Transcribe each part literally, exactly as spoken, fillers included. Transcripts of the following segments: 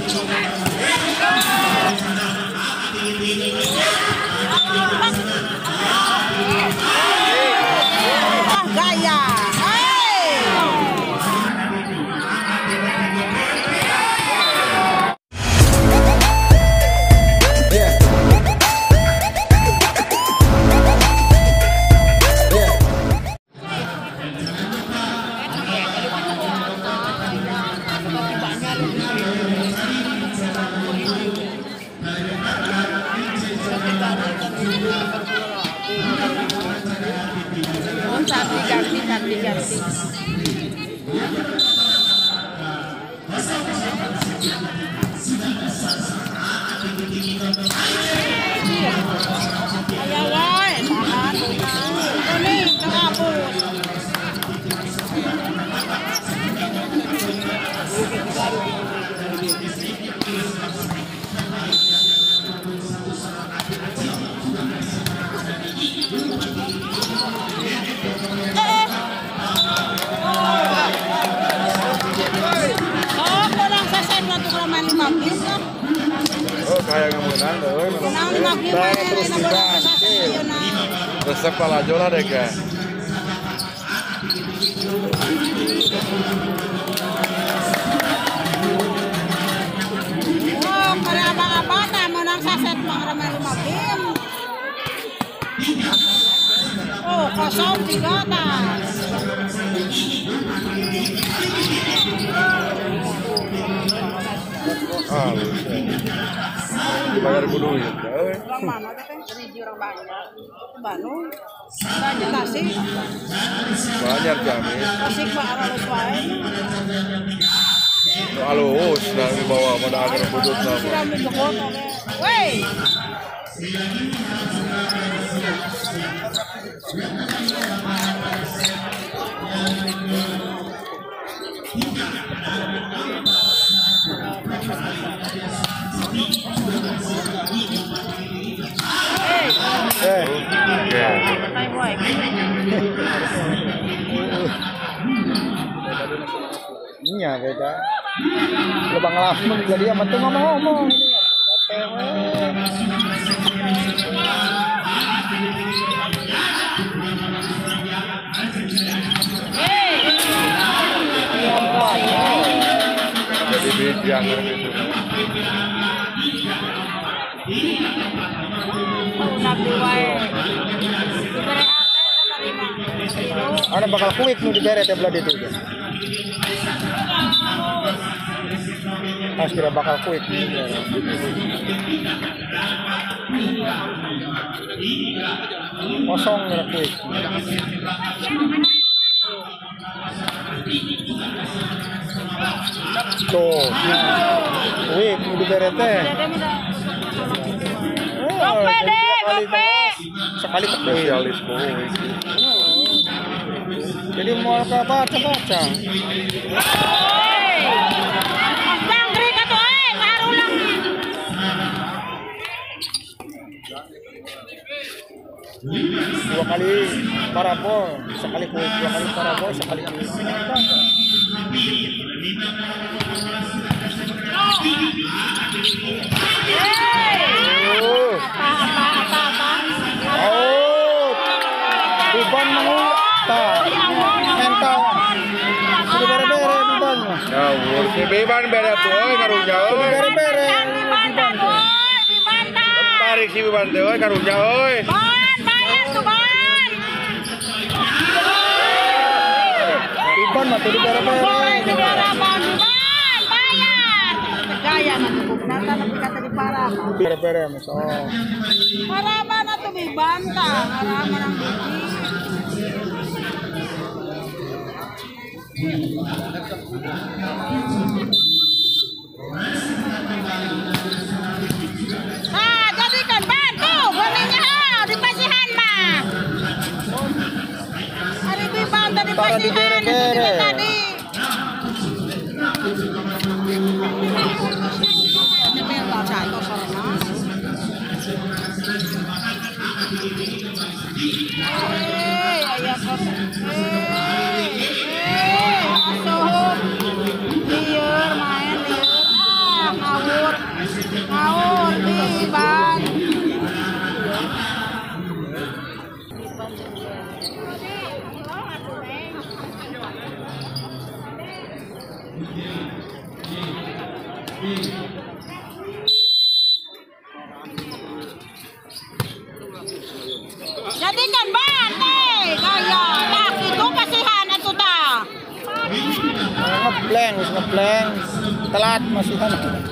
Gaya. Ganti, ganti, ganti. Ayaw ay, tahan, tahan. Ini, kakapos. Oh, kaya nggak menang, doi. Terus diganti. Resep pala jola deh, guys. Oh, kalau apa-apa, menang saset mengeramai lima game. Oh, kosong tiga atas. Ah, dibayar kudu ya. Orang mana teh? Hiji orang banyak. Bandung. Banyak Tasik. Banyak jamin. Tasik Pak halus wae. Halus, nah di bawah pada agar kudut nama. Sudah menjokot oke. Woi. Eh, iya beda. Lebang langsung jadi amat tuh ngomong-ngomong. Jadi bijak gitu. Ada bakal quick nu diberet ya belah itu. Pas kira bakal quick nih. Kosong kira quick. Tuh, quick nu diberet teh. Gope deh, gope. Sekali spesialis quick. Jadi mau ke baca-baca. Jangkrik atuh eh, karulang. Dua kali parabol, sekali quick, dua kali parabol, sekali quick. Oh, Apa-apa-apa. oh, beban mengutak, mental. Sudah bere-bere beban. Ya, si beban bere tuh, karunya. Sudah bere-bere beban. Tarik si beban tuh, karunya, oi. Ban, bayar tuh ban. Beban mah tuh bere-bere. Negara ban, ban, bayar. Gaya nanti bukan tapi kata di parah. Bere-bere mas. Oh. Parah mana tuh bibantah, parah mana biji. Nah, jadikan bantu, baminya ha, di pasihan mah. Hari biban tadi pasihan, itu tadi. Ini minta jatuh sana. Hei, ayah kos. Hei, hei, asuh. Iya. Jadikan bantay kaya laki itu kasihan itu ta. Ngebleng, ngebleng. Telat masihan.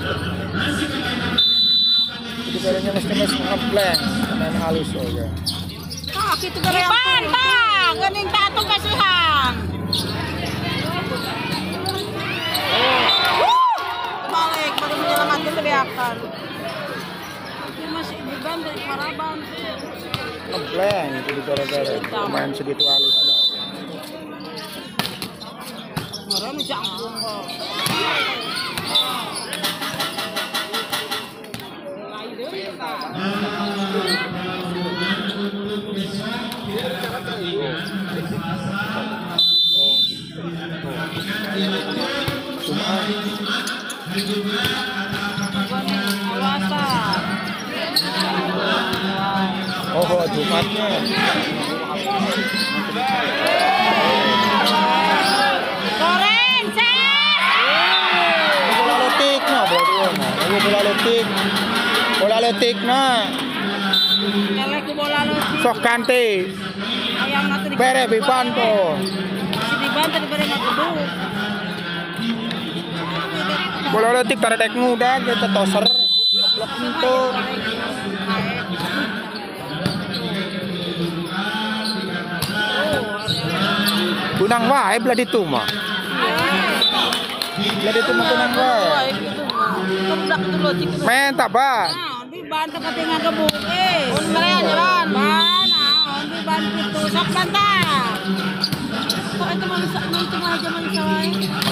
Jadi caranya mesti mesti ngebleng, main halus aja. Laki itu dari bantay, gening tatu kasihan. Balik baru menyelamatkan teriakan. Ini masih di bantay paraban. Ngebleng itu gara-gara main segitu halusnya. Orang jangkung kok. Oh, Jumatnya. Goreng, Bola letik na, bola na. Ayo bola letik. Bola letik na. Nyalek ku bola lo sih. Sok kante. Ayang natu di. Bere bipan to. Si di bantai di bere natu dulu. Bola letik taradek muda kita toser. Ngeblok itu. Kunang wae belah itu mah. Belah itu mah kunang wae. Kebudak itu logik itu. Men tak ba. Nah, di bantai ketinggalan gebuk. Eh, un mereka jalan. Mana? On di bantai itu sok bantai. Kok itu manusia itu aja manusia lain.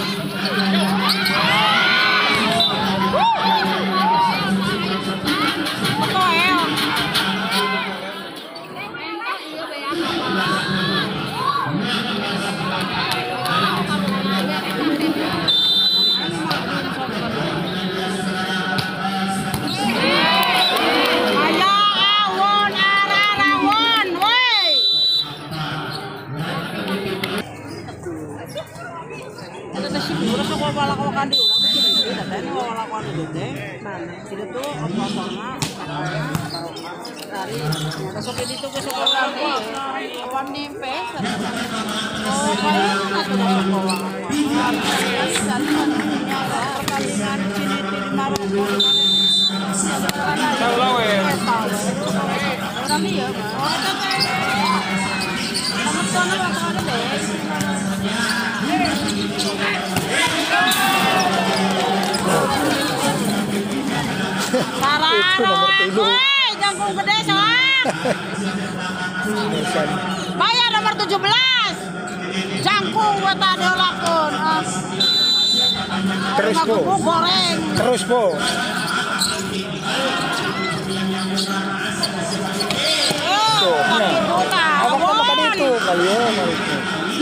Wala ko kan di urang sih datanya wala ko anu gede mana sini tuh potongnya dari besok itu ke sekolah awan nipes oh kayak aku udah sekolah pertandingan sini di Maroko tahu lah weh orang dia oh kamu tuh nama ada deh Sarana, woi, jangkung gede soal. Bayar nomor tujuh belas. Jangkung buat tadi olakun. Terus po. Goreng. Terus po. Oh, apa kamu tadi itu kalian itu.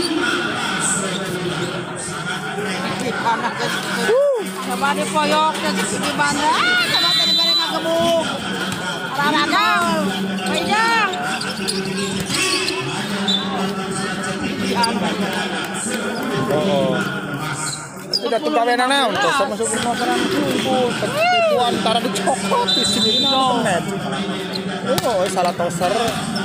Coba di poyok dan sini banda, coba tadi bareng ngegebuk. Raradol, pejang. Oh. Sudah tukaran na untuk sama super makanan itu itu antara dicokot di sini net. Oh, salah toser.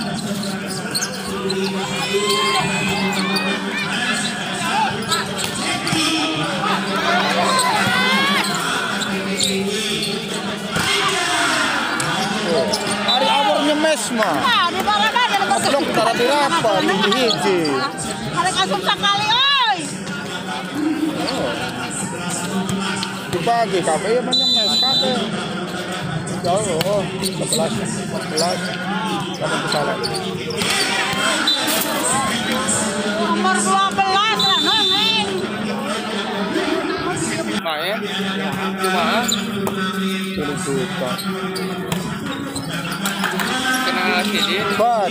Hari awal nyemes mah. Nah, di mana ada Blok tara dirapa di hiji. Hari kasum sekali, oi. Di pagi kafe ya menyemes kafe. Jauh, sebelas, sebelas, kamu kesalahan. Nomor dua belas lah, nengeng. Main, cuma Pilih suka. kena sini. Bat.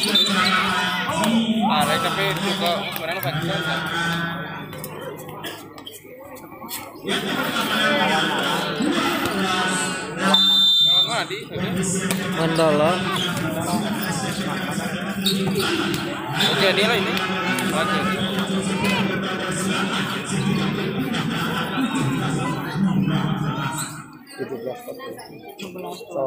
Ada tapi juga sebenarnya pakai. Mandi. Mandala. Oke, dia lah ini. Oke. tujuh belas empat puluh. So.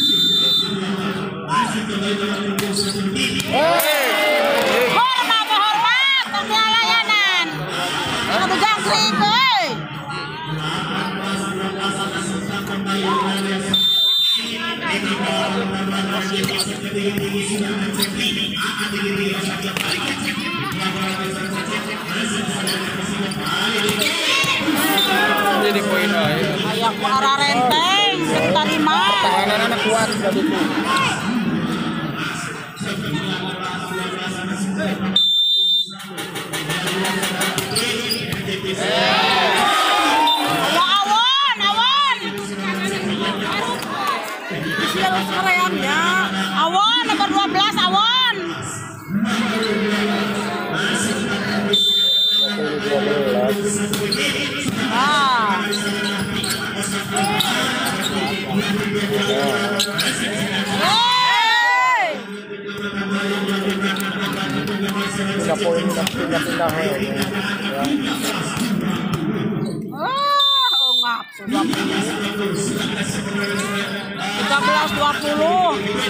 Hormat, hormat, kerja layanan. Satu jangkrik, hei. Jadi poin aja. Ayak ku arah renteng, kita lima. Pertahanan anak kuat sudah itu. Ya awan, awan. Siapa sekarangnya? Awan nomor dua belas awan. dua belas. Ah. Hey! Pindah poin, pindah pindah ya. Ah, oh ngap, tiga belas dua puluh.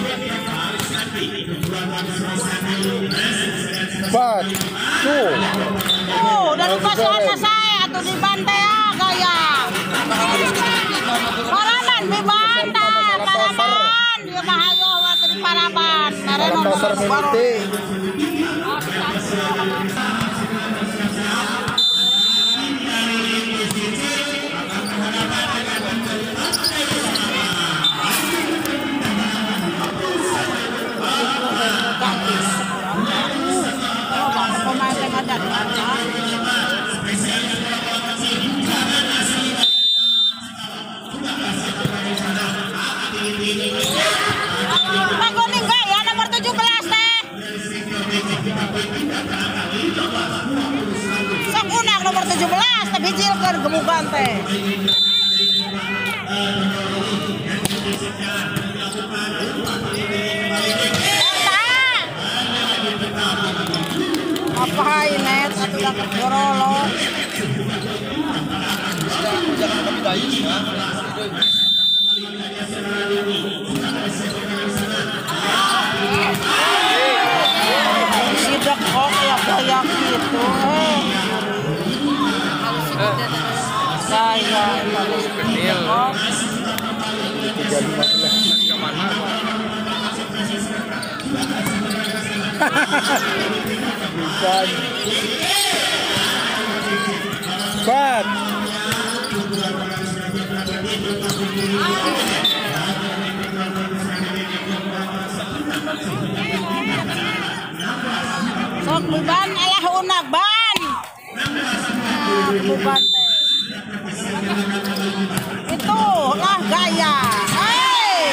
But, tuh. Oh, udah lupa sama saya tuh di bantai ya, gaya. Paraban di bantai, paraban. Dia bahayo waktu di paraban. Karena Dasar mimiti. Pemain yang ada di atas. Pagoning gaya nomor tujuh belas teh. Sok unang nomor tujuh belas teh bijil keur gemugan teh. Apa hai net atau dak gorolo. Sidak kok ya kayak gitu eh. Saya Kecil. tiga lima belas. Kemana? Bukan. But. Sok beban alah unak ban. Beban teh. Itu lah gaya. Hei.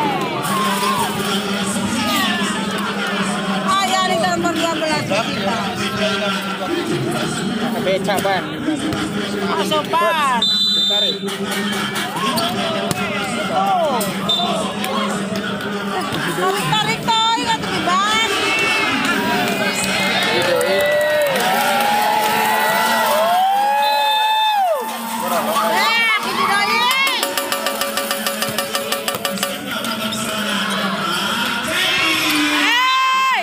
Ayah di nomor dua belas kita. Beca ban. Sopan. Tarik. Oh. Tarik tarik toy kan beban. Eh, kita doi. Hey.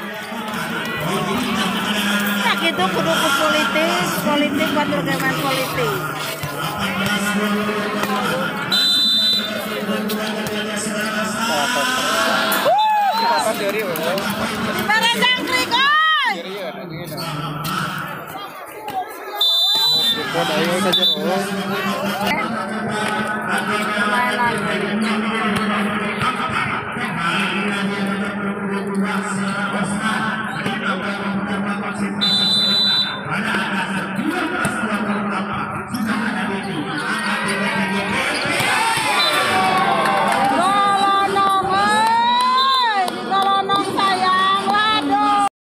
Nah, gitu kudu ku politis, politik batur keman politik. Apa dari mana? Mana jangkrik oi. Kau dah yang saja orang. Main lagi.